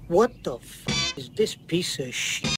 What the f is this piece of shit?